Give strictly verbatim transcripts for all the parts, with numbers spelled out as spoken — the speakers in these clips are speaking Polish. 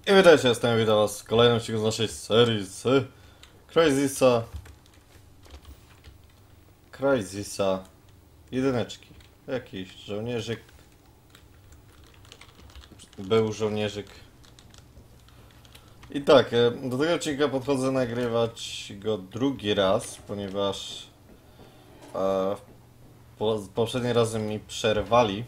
I witajcie, jestem, witam was w kolejnym odcinku z naszej serii z Crysisa Crysisa jedyneczki. Jakiś żołnierzyk. Był żołnierzyk. I tak, e, do tego odcinka podchodzę nagrywać go drugi raz, ponieważ e, po, poprzednim razem mi przerwali.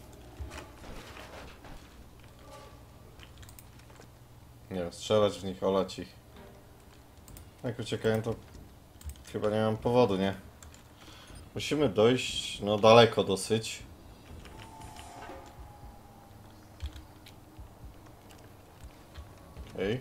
Nie wiem, strzelać w nich, olać ich. Jak uciekają, to chyba nie mam powodu, nie? Musimy dojść, no daleko dosyć. Ej.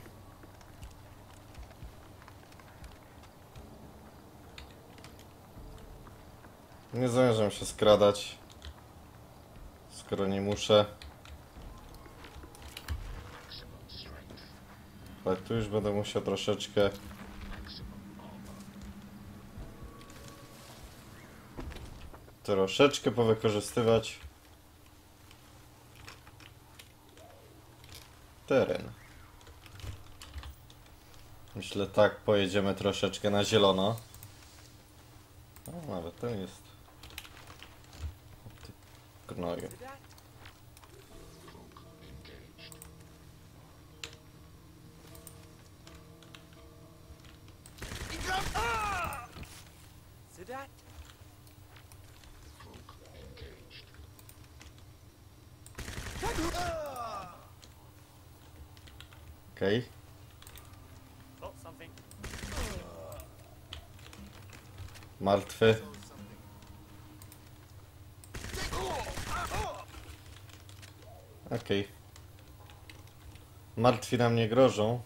Nie zamierzam się skradać, skoro nie muszę. Ale tu już będę musiał troszeczkę troszeczkę powykorzystywać teren. Myślę, tak pojedziemy troszeczkę na zielono. O, nawet ten jest. O, ty gnoju. Okej. Martwy. Okej. Martwi nam nie grożą.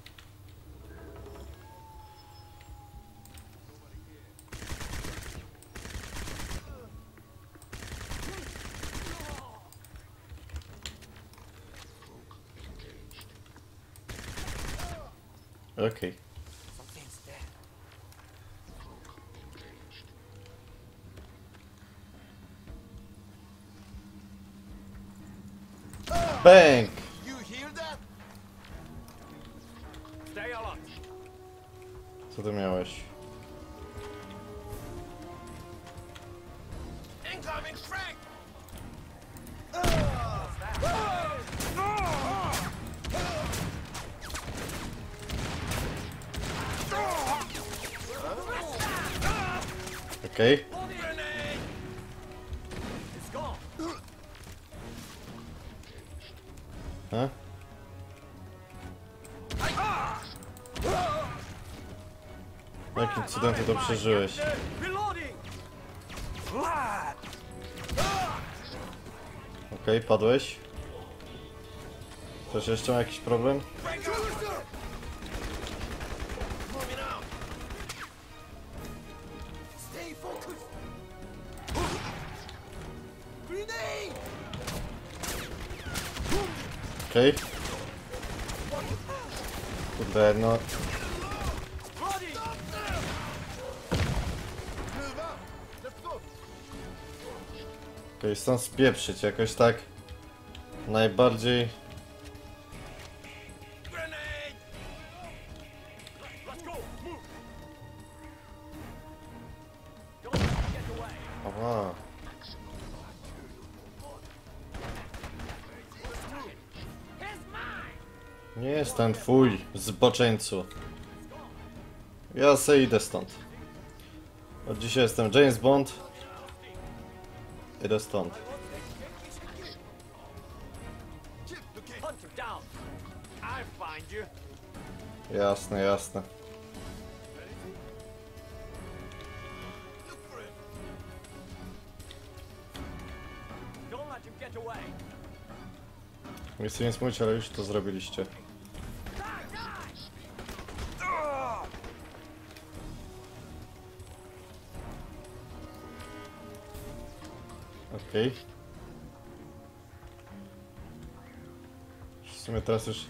Okej. Bang! Co ty miałeś? Okej. A? Jakim cudem ty to przeżyłeś? Okej, padłeś. Ktoś jeszcze ma jakiś problem? Okej. Kurde, no. Okej, stąd spieprzyć jakoś tak najbardziej. Aha. Nie jestem twój, zboczeńcu. Ja se idę stąd. Od dzisiaj jestem James Bond. Idę stąd. Jasne, jasne. Nie chcę nic mówić, ale już to zrobiliście. Okej. Okay. W sumie teraz już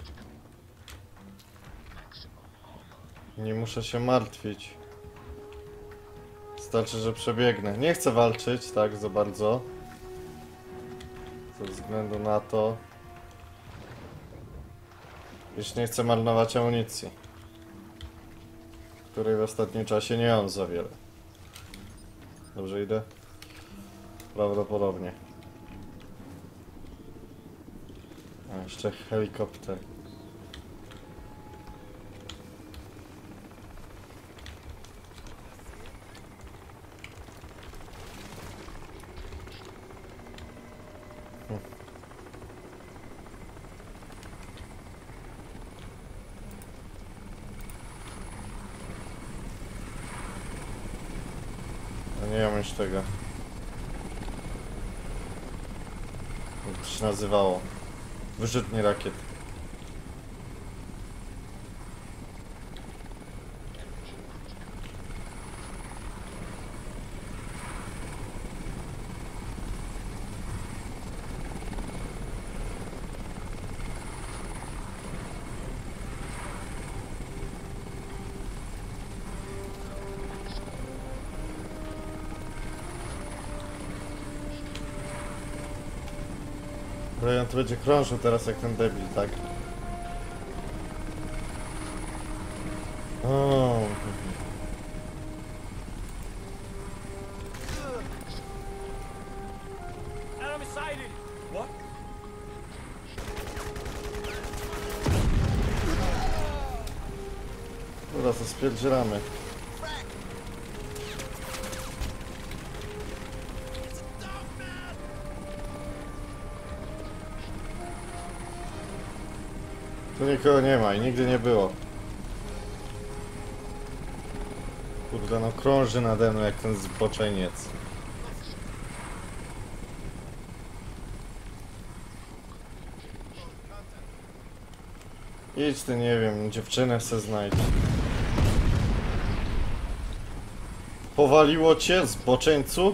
nie muszę się martwić. Wystarczy, że przebiegnę. Nie chcę walczyć tak za bardzo. Ze względu na to, Już nie chcę marnować amunicji, której w ostatnim czasie nie mam za wiele. Dobrze idę? Prawdopodobnie. A jeszcze helikopter. Nie mam już tego. Jak to się nazywało? Wyrzutnie rakiet. Brian to będzie krążył teraz jak ten debil, tak? O. Enemy sighted. What? Dobra, to spierdzielamy. Tu nikogo nie ma i nigdy nie było. Kurde, no krąży nade mną jak ten zboczeniec. Idź ty, nie wiem, dziewczynę se znajdź. Powaliło cię, zboczeńcu?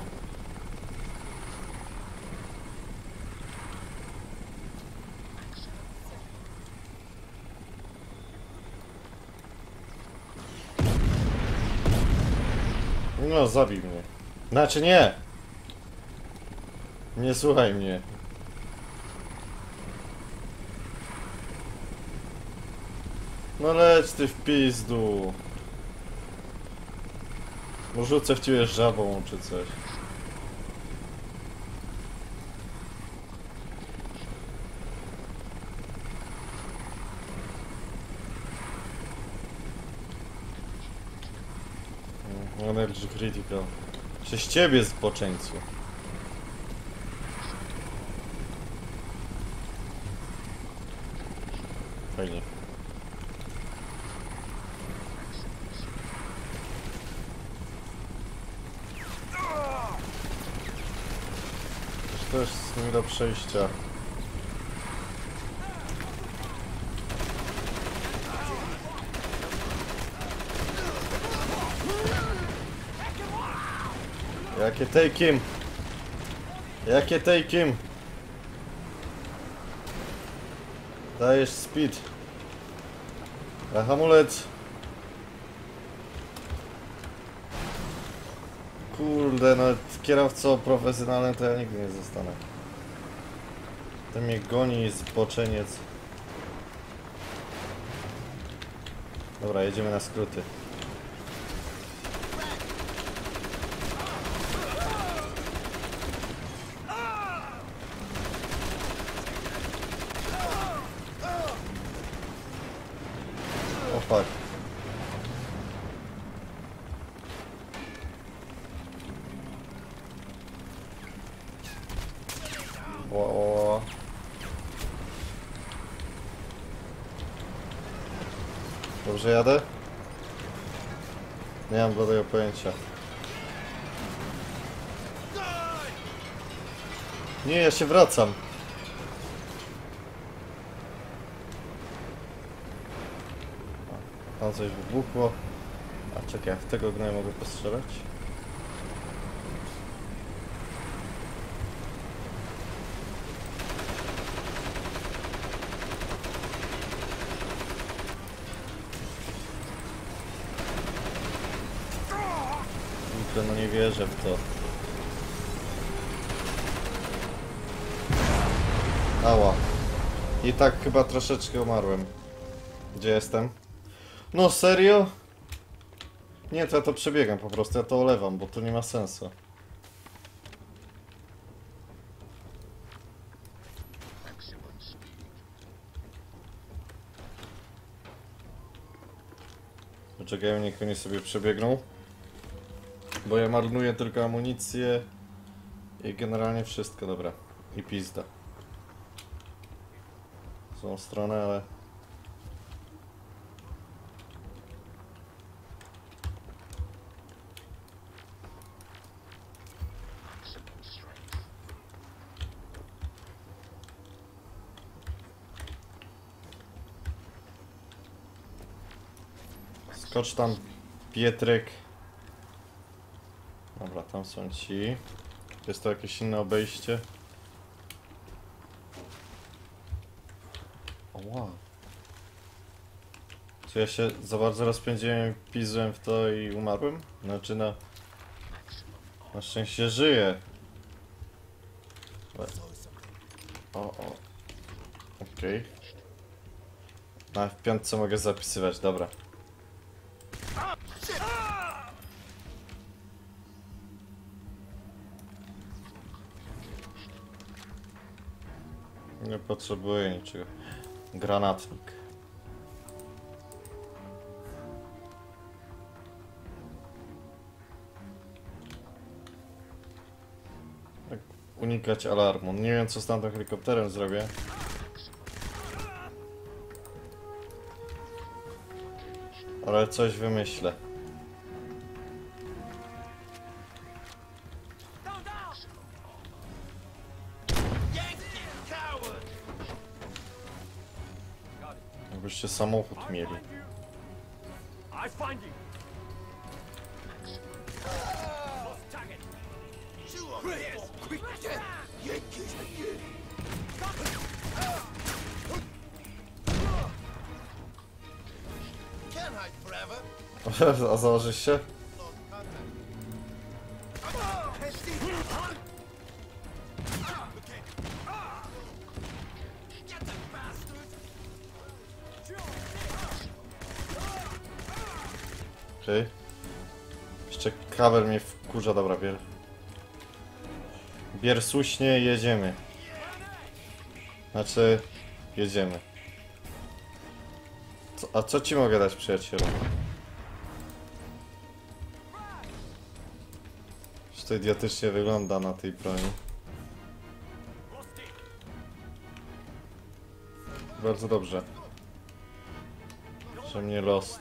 No, zabij mnie. Znaczy nie! Nie słuchaj mnie. No leć ty w pizdu. Bo rzucę w ciebie żabą czy coś. Energy Critical. Przez ciebie, zboczeńcu. Fajnie. To jest nie do przejścia. Jakie take him? Jakie take him? Dajesz speed. A hamulec. Kurde, no kierowcą profesjonalnym to ja nigdy nie zostanę. To mnie goni zboczeniec. Dobra, jedziemy na skróty. O fuck. O, o. Dobrze jadę? Nie mam żadnego pojęcia. Nie, ja się wracam. Tam coś wybuchło. A czekaj, jak w tego gnoja mogę postrzelać? Kurde, no nie wierzę w to. Ała. I tak chyba troszeczkę umarłem. Gdzie jestem? No serio? Nie, to ja to przebiegam po prostu, ja to olewam, bo to nie ma sensu. Poczekaj, niech oni sobie przebiegną. Bo ja marnuję tylko amunicję i generalnie wszystko, dobra. I pizda. W złą stronę, ale... Skocz tam, Pietrek. Dobra, tam są ci. Jest to jakieś inne obejście? O wow. Czy ja się za bardzo rozpędziłem, pizłem w to i umarłem? Znaczy na... Na szczęście żyję. O, o. Okej. Okay. No, w piątce mogę zapisywać, dobra. Nie potrzebuję niczego. Granatnik. Tak, unikać alarmu. Nie wiem, co z tamtym helikopterem zrobię. Ale coś wymyślę. Jakbyście samochód mieli. I find you. Lost target. Can't hide forever. A założysz się? Okej. Okay. Jeszcze kabel mnie wkurza, dobra, bier. Bier słusznie, jedziemy. Znaczy, jedziemy. Co, a co ci mogę dać, przyjacielu? Że to idiotycznie wygląda na tej broni. Bardzo dobrze. Że mnie lost.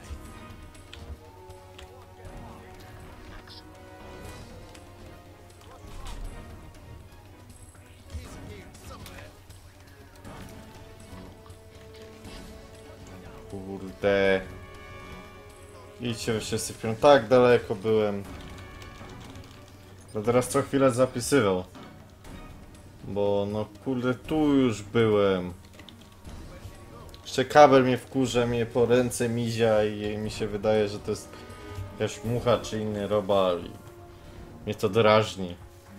Kurde. Idźcie, wy wszyscy w tak daleko byłem. No teraz co chwilę zapisywał. Bo no kurde, tu już byłem. Jeszcze kabel mnie wkurza, mnie po ręce mizia i mi się wydaje, że to jest jakaś mucha czy inny robal i mnie to drażni.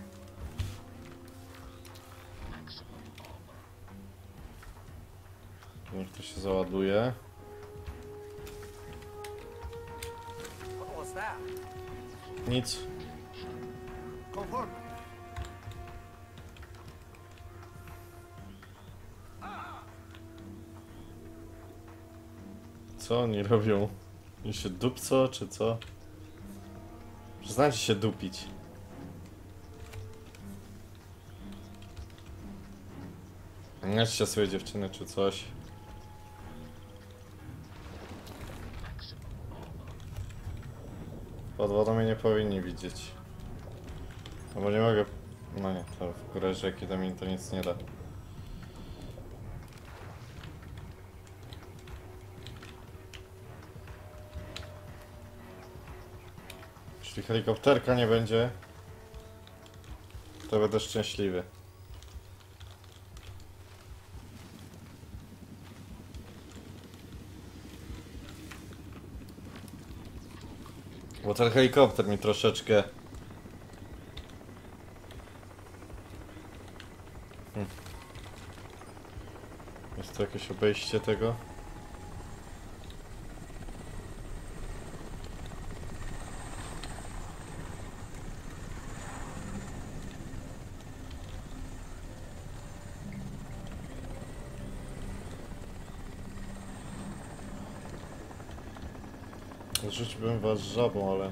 Niech to się załaduje. What was that? Nic. Confirm. Co oni robią? Oni się dupco, czy co? Przestańcie się dupić. Naćcie swoje dziewczyny, czy coś. Pod wodą mnie nie powinni widzieć. No bo nie mogę... No nie, to w górę rzeki to mi to nic nie da. Jeśli helikopterka nie będzie, to będę szczęśliwy. Bo ten helikopter mi troszeczkę... Hmm. Jest to jakieś obejście tego? Rzuciłbym was żabą, ale...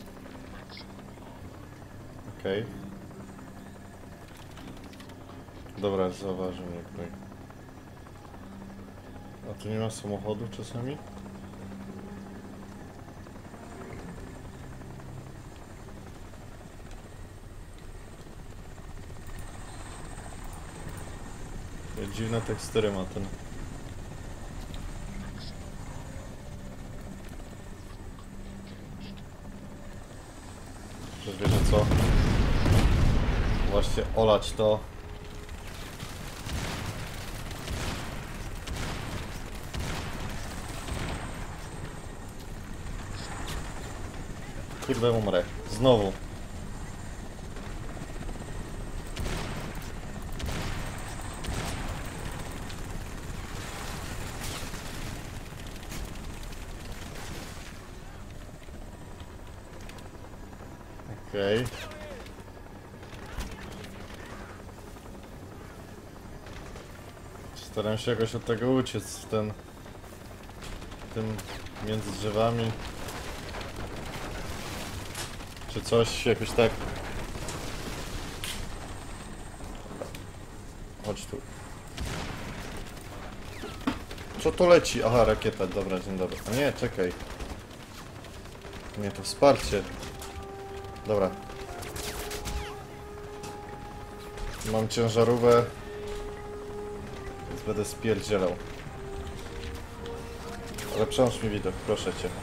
Okej. Okay. Dobra, zauważył mnie tutaj. A tu nie ma samochodu czasami? Dziwne tekstury ma ten. Że wiecie co? Właśnie olać to. Kurde, umrę. Znowu. Okej. Okay. Staram się jakoś od tego uciec w ten... tym między drzewami. Czy coś, jakoś tak. Chodź tu. Co to leci? Aha, rakieta, dobra, dzień dobry. A nie, czekaj. Nie, to wsparcie. Dobra. Mam ciężarówkę. Więc będę spierdzielał. Ale przełącz mi widok, proszę cię.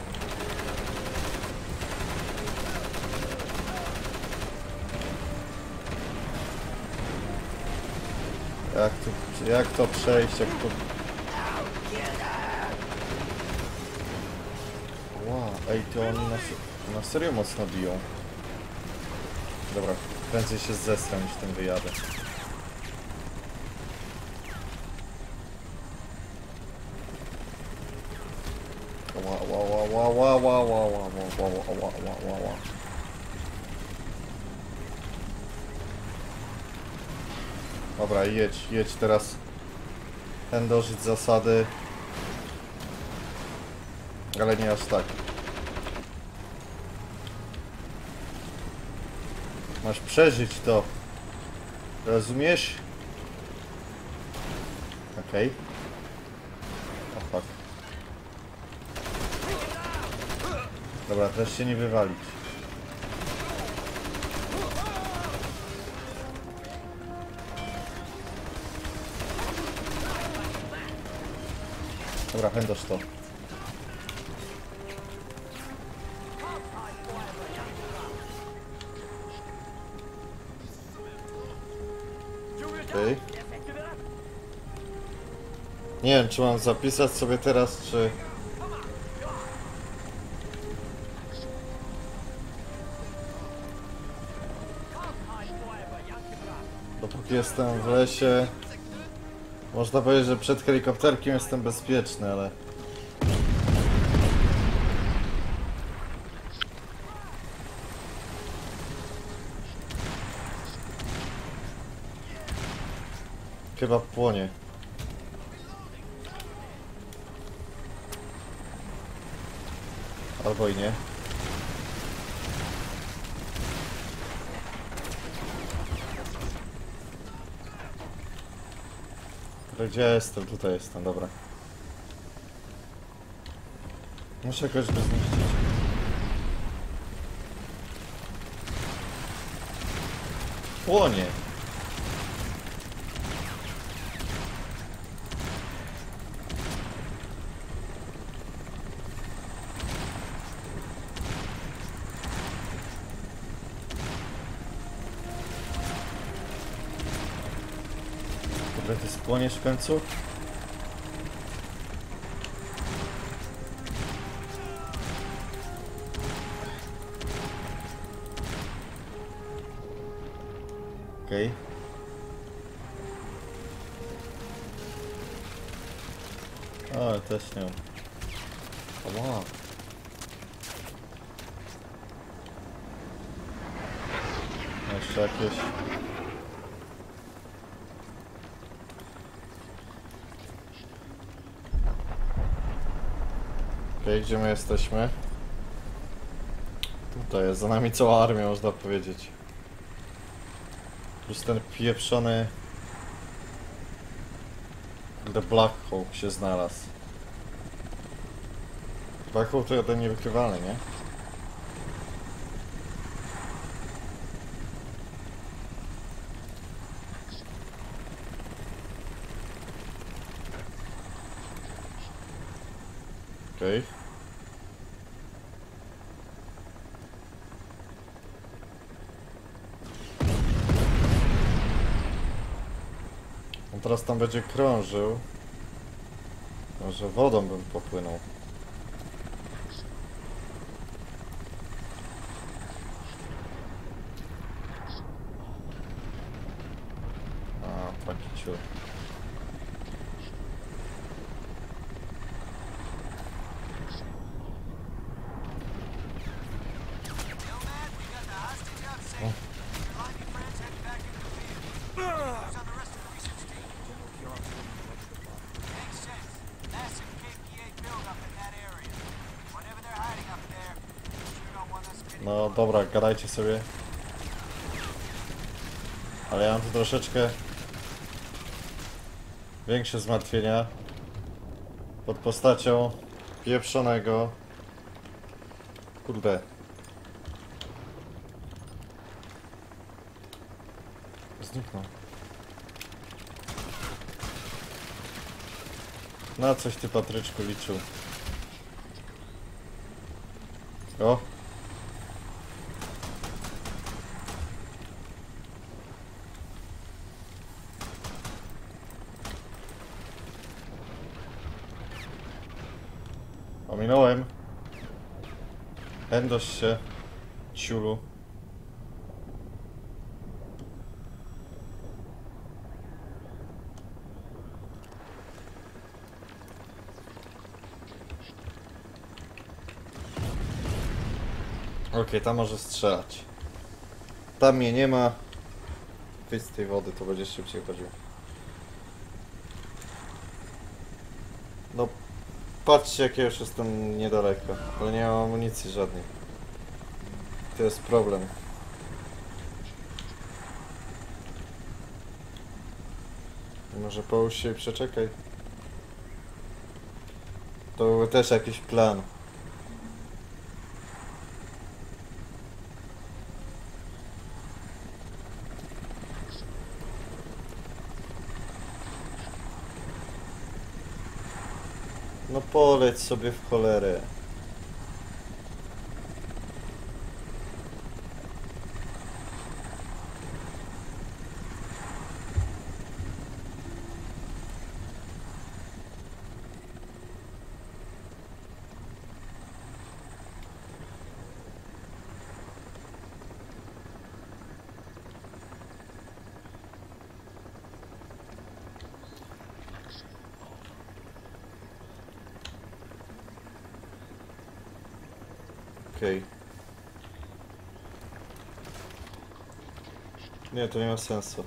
Jak tu, jak to przejść, jak to... Wow, ej, to oni na, na serio mocno biją. Dobra, prędzej się zesram niż tym wyjadę. Ła, ła, ła, ła, ła, ła, ła, ła, ła, ła, ła, ła, ła, ła. Dobra, jedź, jedź teraz. Chędożyć zasady. Ale nie aż tak. Masz przeżyć to. Rozumiesz? Okej. Okay. O fuck. Dobra, też się nie wywalić. Dobra, chędoż to. Okay. Nie wiem, czy mam zapisać sobie teraz, czy... Dopóki jestem w lesie... Można powiedzieć, że przed helikopterkiem jestem bezpieczny, ale... Chyba płonie. Albo i nie. Gdzie jestem? Tutaj jestem, dobra. Muszę jakoś go zniszczyć. Płonie! Ty spłoniesz w końcu? Okej. Okay. O, też nie. Wow. Jeszcze jakieś... Okej, okay, gdzie my jesteśmy? Tutaj jest za nami cała armia, można powiedzieć. Plus ten pieprzony... The Black Hawk się znalazł. Black Hawk to ten niewykrywalny, nie? Okej. Okay. On teraz tam będzie krążył. Może wodą bym popłynął. A, taki ciur. No dobra, gadajcie sobie. Ale ja mam tu troszeczkę większe zmartwienia pod postacią pieprzonego. Kurde. Zniknął. Na coś ty, Patryczku, liczył. O! Ominąłem. Endoś się, ciulu. Okej, okay, tam może strzelać. Tam mnie nie ma. Wyjdź z tej wody, to będzie szybciej chodził. No, patrzcie, jak ja już jestem niedaleko, ale nie mam amunicji żadnej. To jest problem. Może połóż się i przeczekaj. To był też jakiś plan. No poleć sobie w cholerę. Okej. Okay. Nie, to nie ma sensu.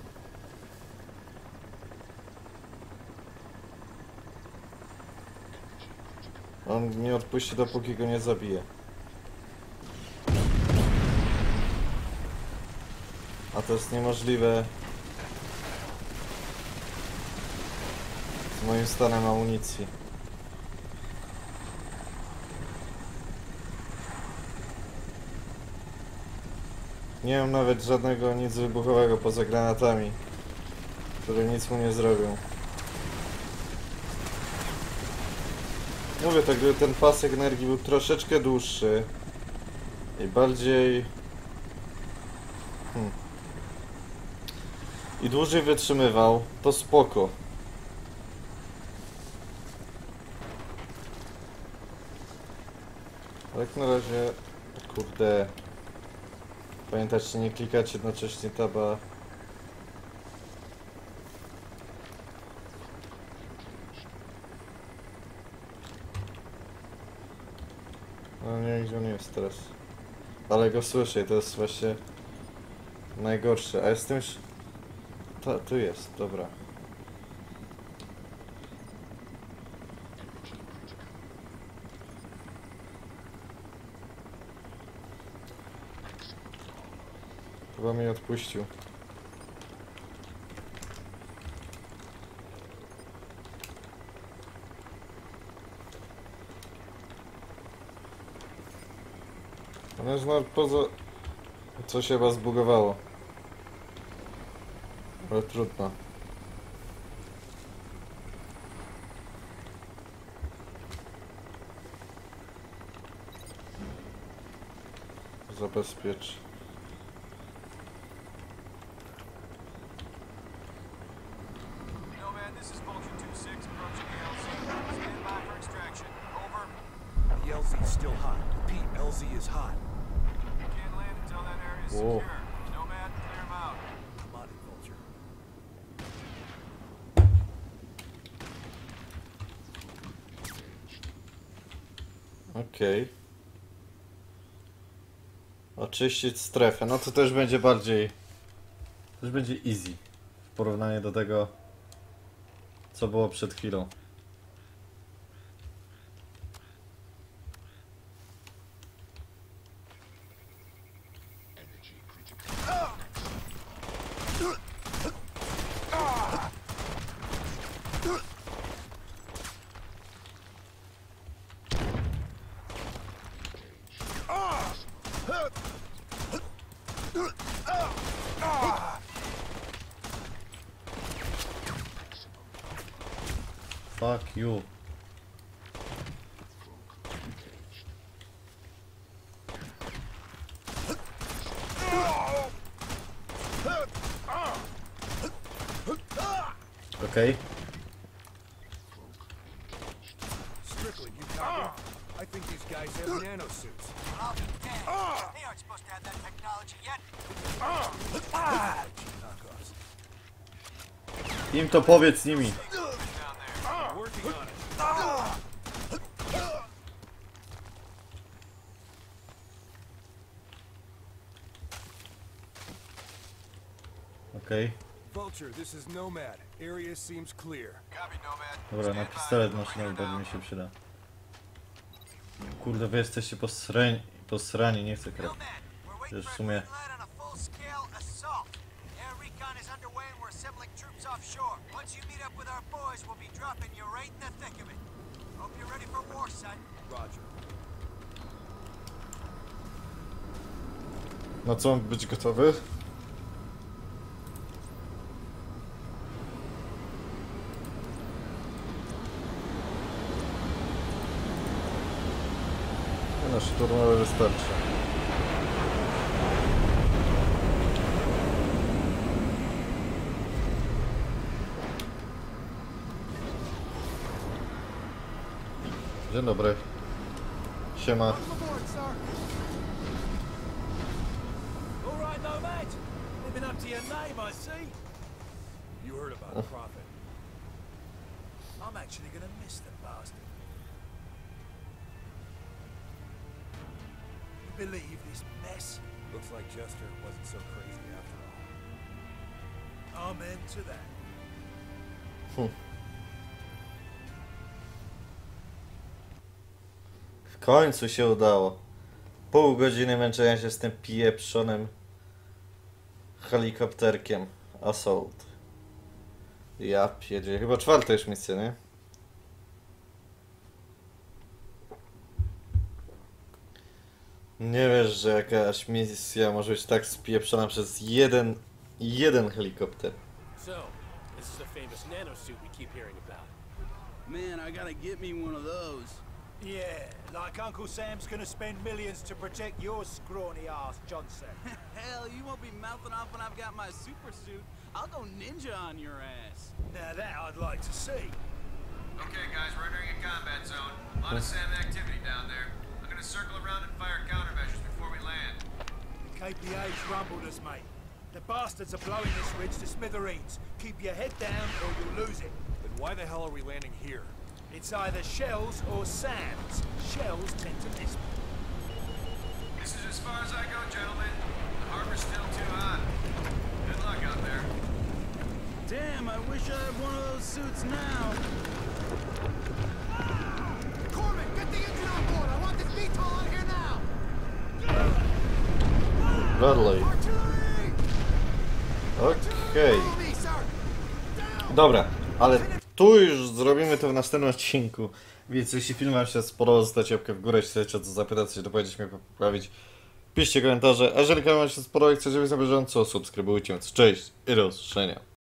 On nie odpuści, dopóki go nie zabije. A to jest niemożliwe z moim stanem amunicji. Nie mam nawet żadnego nic wybuchowego poza granatami, które nic mu nie zrobią. Mówię tak, gdyby ten pasek energii był troszeczkę dłuższy i bardziej... Hmm. I dłużej wytrzymywał, to spoko. Ale jak na razie... Kurde... Pamiętajcie, nie klikać jednocześnie taba. No nie wiem, gdzie on jest teraz. Ale go słyszę i to jest właśnie najgorsze. A jestem już... Ta, tu jest, dobra. Chyba mnie odpuścił. Ale no poza... Co się chyba zbugowało. Ale trudno. Zabezpiecz. Nomad, this is Vulture two six approaching the L Z. Stand by for extraction. Over. The L Z's still hot. Repeat, L Z is hot. Can't land until that area is Whoa. secure. Nomad, clear him out. I'm on it, Vulture. Okej. Oczyścić strefę. No to też będzie bardziej... Też będzie easy. W porównaniu do tego, co było przed chwilą. Fuck you. Okay. Strickland, you copy? I think these guys have nanosuits. I'll be damned. They aren't supposed to have that technology yet. Ah! Knockoffs. Im to powiedz nimi. Working on it. Okej. Vulture, this is Nomad. Area seems clear. Copy, Nomad. Dobra, na pistolet maszynowy pewnie mi się przyda. Kurde, wy jesteście posrani, posrani, nie chcę krać. Nomad, we're waiting Już w for a sumie... green light on a full-scale assault. Air recon is underway and we're assembling troops offshore. Once you meet up with our boys, we'll be dropping you right in the thick of it. Hope you're ready for war, son. Roger. Na co mam być gotowy? No, szturmowe wystarczy. Dzień dobry. Siema. Aboard, sir. All right, Nomad. Living up to your name, I see. You heard about Prophet. I'm actually gonna miss the bastard. You believe this mess? Looks like Jester wasn't so crazy after all. Amen to that. W końcu się udało. Pół godziny męczenia się z tym pieprzonym helikopterkiem. Assault. Ja pierdzie. Chyba czwarta już misja, nie? Nie wiesz, że jakaś misja może być tak spieprzona przez jeden, jeden helikopter. So, this is the famous nanosuit we keep hearing about. Man, I gotta get me one of those. Yeah, like Uncle Sam's gonna spend millions to protect your scrawny ass, Johnson. Hell, you won't be mouthing off when I've got my super suit. I'll go ninja on your ass. Now that I'd like to see. Okay, guys, we're entering a combat zone. A lot of SAM activity down there. I'm gonna circle around and fire countermeasures before we land. The K P A's rumbled us, mate. The bastards are blowing this ridge to smithereens. Keep your head down or you'll lose it. Then why the hell are we landing here? It's either shells or sands. Shells tend to miss me. This is as far as I go, gentlemen. The harbor's still too hot. Good luck out there. Damn, I wish I had one of those suits now. Corman, get the engine on board. I want this V TOL on here now. Bradley. Artillery! Okej. Dobra, ale tu już zrobimy to w następnym odcinku. Więc jeśli film wam się spodobał, zostawcie łapkę w górę, jeśli chcecie co zapytać, coś dopowiedzieć, mnie poprawić. Piszcie komentarze, a jeżeli kanał wam się spodobał i chcecie być na bieżąco, subskrybujcie. Cześć i do usłyszenia.